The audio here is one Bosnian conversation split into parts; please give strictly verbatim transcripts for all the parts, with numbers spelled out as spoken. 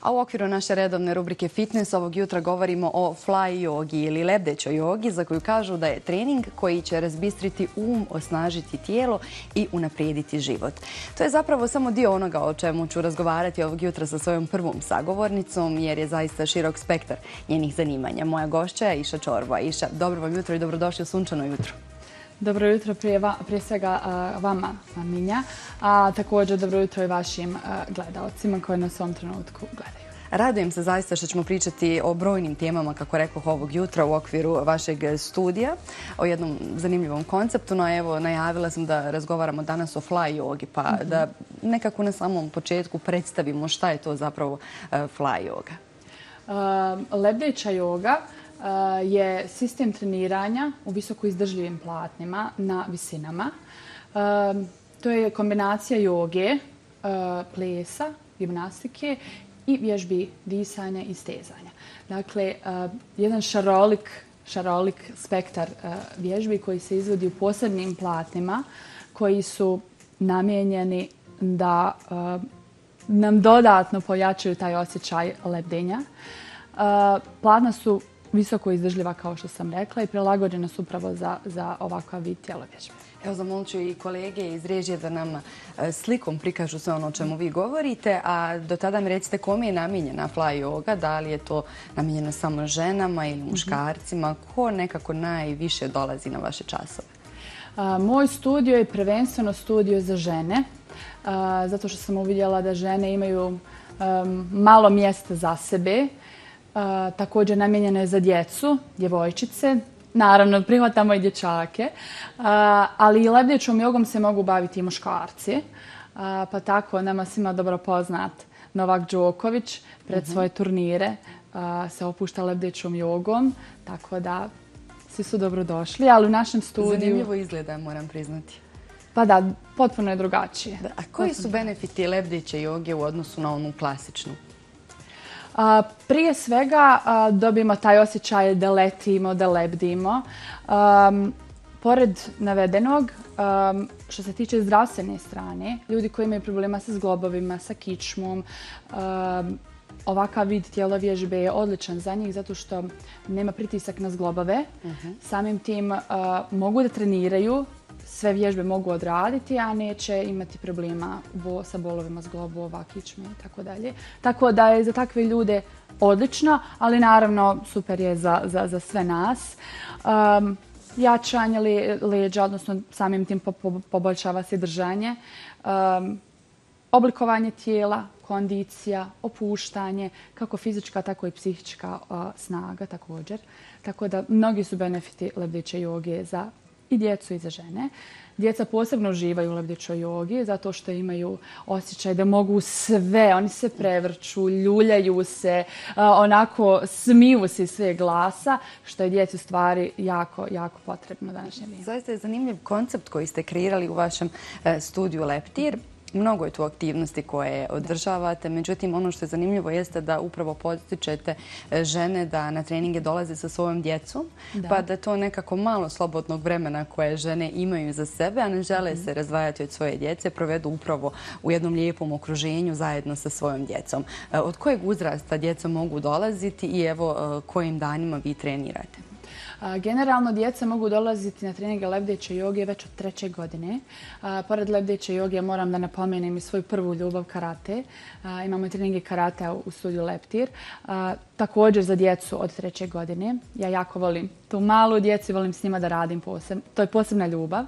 A u okviru naše redovne rubrike Fitness ovog jutra govorimo o fly jogi ili lebdećoj jogi, za koju kažu da je trening koji će razbistriti um, osnažiti tijelo i unaprijediti život. To je zapravo samo dio onoga o čemu ću razgovarati ovog jutra sa svojom prvom sagovornicom, jer je zaista širok spektar njenih zanimanja. Moja gošća je Iša Čorbo. Iša, dobro vam jutro i dobrodošli u sunčano jutro. Dobro jutro prije, va, prije svega uh, vama, Minja, a također dobro jutro i vašim uh, gledalcima koji nas u ovom trenutku gledaju. Radujem se zaista što ćemo pričati o brojnim temama, kako rekoh, ovog jutra u okviru vašeg studija, o jednom zanimljivom konceptu, no evo najavila sam da razgovaramo danas o fly jogi, pa mm-hmm. da nekako na samom početku predstavimo šta je to zapravo uh, fly joga. Uh, lebdeća joga Uh, je sistem treniranja u visoko izdržljivim platnima na visinama. Uh, to je kombinacija joge, uh, plesa, gimnastike i vježbi disanja i stezanja. Dakle, uh, jedan šarolik, šarolik spektar uh, vježbi koji se izvodi u posebnim platnima koji su namijenjeni da uh, nam dodatno pojačaju taj osjećaj lebdenja. Uh, platna su visoko izdržljiva, kao što sam rekla, i prilagođena su upravo za, za ovakav vid tjelovježbe. Evo, zamolit ću i kolege iz režije da nam slikom prikažu sve ono o čemu vi govorite, a do tada mi recite kome je namijenjena fly joga, da li je to namijenjeno samo ženama ili muškarcima, ko nekako najviše dolazi na vaše časove? A, moj studio je prvenstveno studio za žene, a, zato što sam uvidjela da žene imaju a, malo mjesta za sebe. Uh, također namijenjeno je za djecu, djevojčice. Naravno, prihvatamo i dječake. Uh, ali i lebdećom jogom se mogu baviti i muškarci. Uh, pa tako nama svima dobro poznat Novak Đoković pred uh-huh. svoje turnire uh, se opušta lebdećom jogom. Tako da svi su dobrodošli. Ali u našem studiju... Zanimljivo izgleda, moram priznati. Pa da, potpuno je drugačije. Da, a koji su benefiti lebdeće joge u odnosu na onu klasičnu? A, prije svega a, dobijemo taj osjećaj da letimo, da lebdimo. Um, pored navedenog, um, što se tiče zdravstvene strane, ljudi koji imaju problema sa zglobovima, sa kičmom, um, ovakav vid tjelovježbe je odličan za njih zato što nema pritisak na zglobove. Uh-huh. Samim tim uh, mogu da treniraju, sve vježbe mogu odraditi, a neće imati problema bo, sa bolovima zglobova, kičme i tako dalje. Tako da je za takve ljude odlično, ali naravno super je za, za, za sve nas. Um, jačanje le, leđa, odnosno samim tim po, po, poboljšava se držanje. Um, oblikovanje tijela, kondicija, opuštanje, kako fizička, tako i psihička uh, snaga također. Tako da mnogi su benefiti lebdeće joge za i djecu i za žene. Djeca posebno uživaju u lebdećoj jogi zato što imaju osjećaj da mogu sve. Oni se prevrću, ljuljaju se, onako smiju se iz sve glasa, što je djeci u stvari jako, jako potrebno današnje vrijeme. Zaista je zanimljiv koncept koji ste kreirali u vašem studiju Leptir. Mnogo je tu aktivnosti koje održavate, međutim ono što je zanimljivo jeste da upravo potičete žene da na treninge dolaze sa svojom djecom, da. pa da to nekako malo slobodnog vremena koje žene imaju za sebe, a ne žele mm-hmm. se razdvajati od svoje djece, provedu upravo u jednom lijepom okruženju zajedno sa svojom djecom. Od kojeg uzrasta djeca mogu dolaziti i evo kojim danima vi trenirate? Generalno, djeca mogu dolaziti na treninge lebdeće joge već od treće godine. A, pored lebdeće joge moram da napomenem i svoju prvu ljubav karate. A, imamo treninge karate u studiju Leptir. A, također za djecu od treće godine. Ja jako volim tu malu djecu i volim s njima da radim posebno. To je posebna ljubav.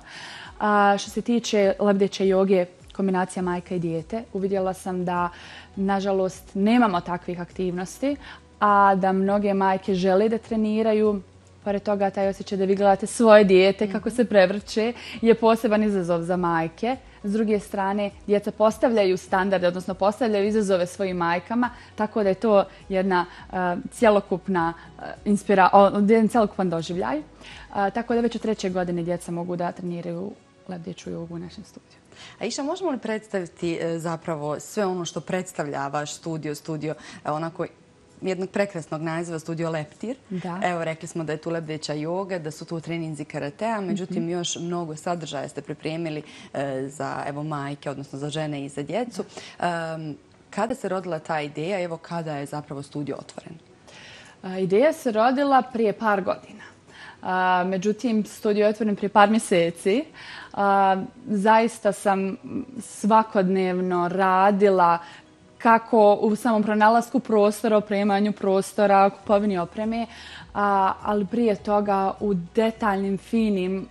A, što se tiče lebdeće joge, kombinacija majka i dijete, uvidjela sam da, nažalost, nemamo takvih aktivnosti, a da mnoge majke žele da treniraju. Pored toga, taj osjećaj da vi gledate svoje dijete kako se prevrće je poseban izazov za majke. S druge strane, djeca postavljaju standarde, odnosno postavljaju izazove svojim majkama, tako da je to jedna uh, cjelokupna uh, inspira, uh, jedan cjelokupan doživljaj. Uh, tako da već od treće godine djeca mogu da treniraju lebdeću jogu u našem studiju. A Iša, možemo li predstaviti uh, zapravo sve ono što predstavlja vaš studio, studio uh, onako jednog prekrasnog naziva, studio Leptir. Da. Evo, rekli smo da je tu lebdeća joga, da su tu treninzi karatea, međutim mm-hmm. još mnogo sadržaja ste pripremili e, za evo majke, odnosno za žene i za djecu. Um, Kada se rodila ta ideja, evo kada je zapravo studio otvoren? Ideja se rodila prije par godina. Međutim, studio je otvoren prije par mjeseci. Zaista sam svakodnevno radila kako u samom pronalasku prostora, opremanju prostora, kupovini opreme, ali prije toga u detaljnim, finim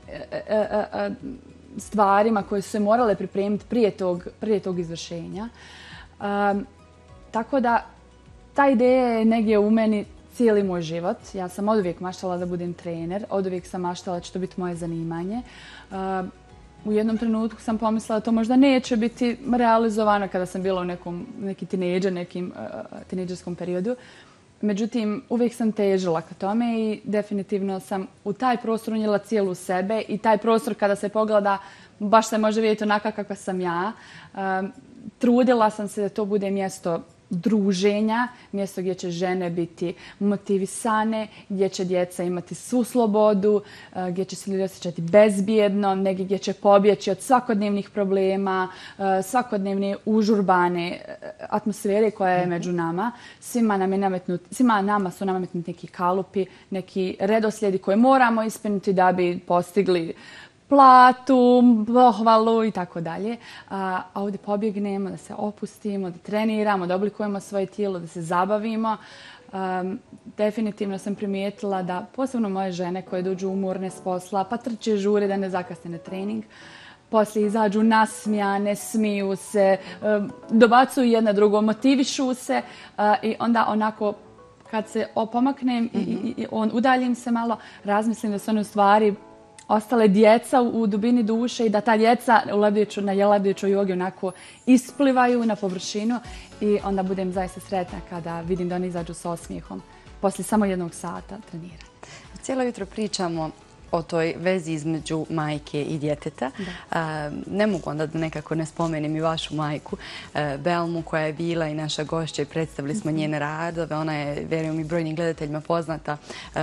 stvarima koje su se morale pripremiti prije tog, prije tog izvršenja. Tako da ta ideja je negdje u meni cijeli moj život. Ja sam od uvijek maštala da budem trener, od uvijek sam maštala da će to biti moje zanimanje. U jednom trenutku sam pomislila da to možda neće biti realizovano kada sam bila u nekom neki tinejdžer, nekim uh, tinejdžerskom periodu. Međutim, uvijek sam težila ka tome i definitivno sam u taj prostor unijela cijelu sebe i taj prostor kada se pogleda baš se može vidjeti onaka kakva sam ja. Uh, trudila sam se da to bude mjesto druženja, mjesto gdje će žene biti motivisane, gdje će djeca imati svu slobodu, gdje će se ljudi osjećati bezbjedno, negdje gdje će pobjeći od svakodnevnih problema, svakodnevne užurbane atmosfere koja je među nama. Svima, nam je nametnut, svima nama su nametnuti neki kalupi, neki redoslijedi koje moramo ispuniti da bi postigli platu, pohvalu i tako dalje. A ovdje pobjegnemo, da se opustimo, da treniramo, da oblikujemo svoje tijelo, da se zabavimo. Um, definitivno sam primijetila da posebno moje žene koje dođu umorne s posla, pa trče žure da ne zakasne na trening, poslije izađu nasmijane, smiju se, um, dobacuju jedna drugo, motivišu se uh, i onda onako kad se opomaknem mm-hmm. i, i on, udaljim se malo, razmislim da su one u stvari ostale djeca u dubini duše i da ta djeca u lebdeću, na lebdećoj jogi onako isplivaju na površinu i onda budem zaista sretna kada vidim da oni izađu s osmijehom poslije samo jednog sata treniranja. Cijelo jutro pričamo o toj vezi između majke i djeteta. Da. Ne mogu onda da nekako ne spomenem i vašu majku, Belmu, koja je bila i naša gošća i predstavili smo njene radove. Ona je, vjerujem i brojnim gledateljima, poznata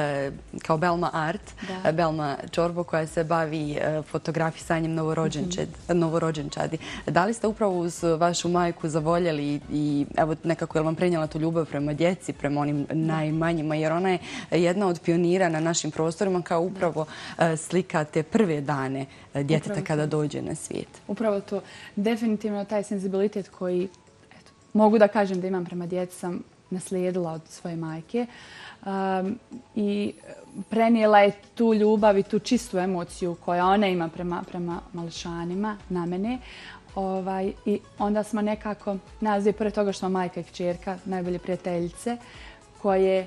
kao Belma Art, da. Belma Čorbo, koja se bavi fotografisanjem novorođenčadi. Da li ste upravo uz vašu majku zavoljeli i evo nekako je vam prenijela tu ljubav prema djeci, prema onim najmanjima, jer ona je jedna od pionira na našim prostorima kao upravo slika te prve dane djeteta kada dođe na svijet. Upravo to. Definitivno taj senzibilitet koji eto, mogu da kažem da imam prema djeci sam naslijedila od svoje majke um, i prenijela je tu ljubav i tu čistu emociju koja ona ima prema, prema mališanima na mene. Ovaj, I onda smo nekako, nas je pored toga što smo majka i kćerka, najbolje prijateljice, koje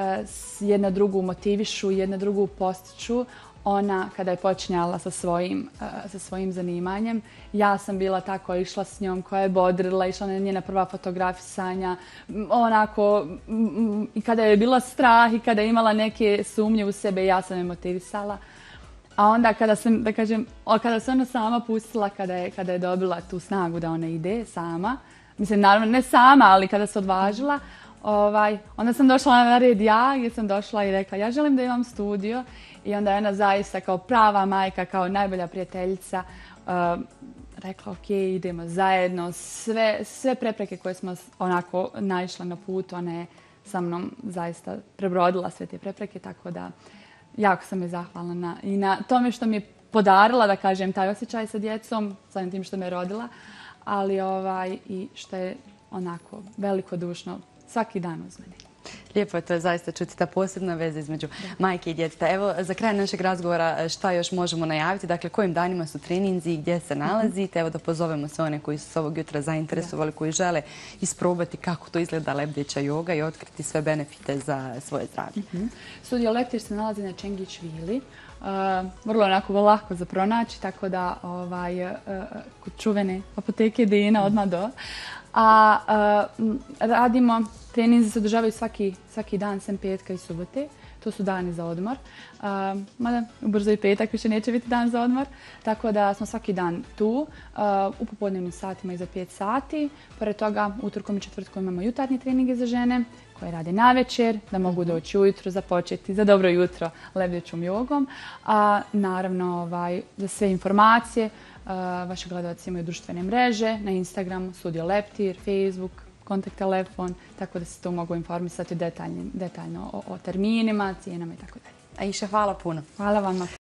jedna drugu motivišu, jedna drugu postiču. Ona, kada je počinjala sa svojim, sa svojim zanimanjem, ja sam bila ta koja je išla s njom, koja je bodrila, išla na njena prva fotografisanja, onako, i kada je bila strah i kada je imala neke sumnje u sebe, ja sam je motivisala. A onda kada sam, da kažem, kada se ona sama pustila, kada je, kada je dobila tu snagu da ona ide sama, mislim, naravno ne sama, ali kada se odvažila, Ovaj, onda sam došla na red ja, gdje sam došla i rekla ja želim da imam studio i onda je ona zaista kao prava majka, kao najbolja prijateljica uh, rekla ok, idemo zajedno. Sve, sve prepreke koje smo onako naišle na put, ona je sa mnom zaista prebrodila sve te prepreke, tako da jako sam je zahvalna na, i na tome što mi je podarila, da kažem, taj osjećaj sa djecom, samim tim što me rodila, ali ovaj, i što je onako velikodušno svaki dan uz mene. Lijepo je to je zaista čuti ta posebna veza između da. majke i djeteta. Evo, za kraj našeg razgovora šta još možemo najaviti? Dakle, kojim danima su treninzi i gdje se nalazite? Evo da pozovemo sve one koji su se ovog jutra zainteresovali, da. koji žele isprobati kako to izgleda lebdeća joga i otkriti sve benefite za svoje zdravlje. Mm-hmm. Studio Leptir se nalazi na Čengić Vili. Uh, vrlo onako lako za pronaći, tako da ovaj, uh, kod čuvene apoteke Dina odmah do. A uh, radimo, treninzi se održavaju svaki, svaki dan, sem petka i subote. To su dani za odmor. Uh, mada ubrzo i petak više neće biti dan za odmor. Tako da smo svaki dan tu. Uh, u popodnevnim satima iza pet sati. Pored toga, utorkom i četvrtkom imamo jutarnje treninge za žene koje rade na večer, da mogu doći ujutro, započeti za dobro jutro lebdećom jogom. A naravno, ovaj, za sve informacije, uh, vaši gledalci imaju društvene mreže na Instagramu, Studio Leptir, Facebook, kontakt telefon, tako da se tu mogu informisati detaljno o terminima, cijenama i tako dalje. Aisha, hvala puno. Hvala vama.